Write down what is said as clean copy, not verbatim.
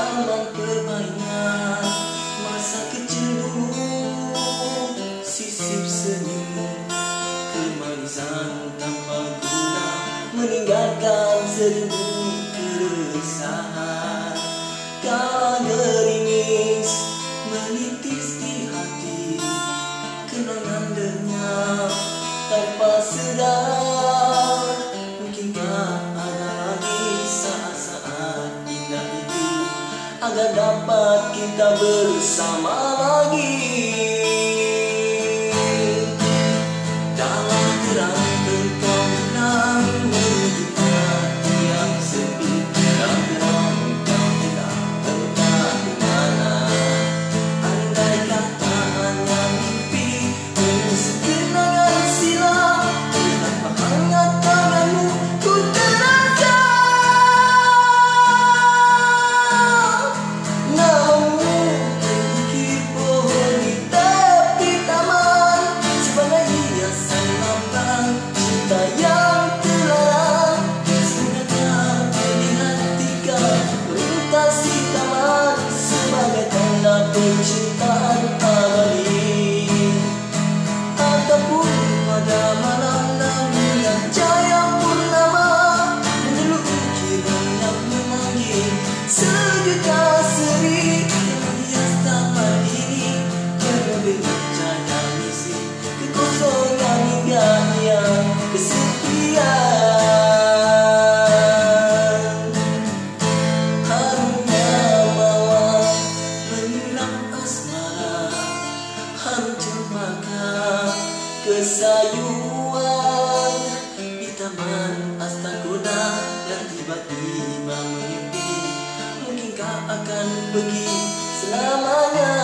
taman permainan masa kecil dulu, sisip senyum kemanisan tanpa guna, meninggalkan seribu keresahan. Kala gerimis menitis di hati, kenangan lenyap tanpa sedar. Mungkinkah ada lagi saat-saat indah itu, agar dapat kita bersama lagi. Dalam terang terang menuju hati yang sepi, dalam terang kau tidak entah di mana. Andai kata hanya mimpi, mengusik kenangan silam, betapa hangat tanganmu ku terasa. Namamu terukir pohon di tepi taman, sebagai hiasan lambang cinta yang terlarang. Semoga di hati kau melintasi taman, sebagai tanda percintaan abadi. Ataupun pada malam yang cahaya purnama, menjeluk ukiran yang memanggil sejuta seri, yang menghias taman ini penuh dengan cahaya misi, kekosongan hingga yang kesepian. Harumnya mawar menyulam asmara, harum cempaka kesayuan di taman astagoda yang tiba-tiba mengimpi. Mungkinkah akan pergi selamanya?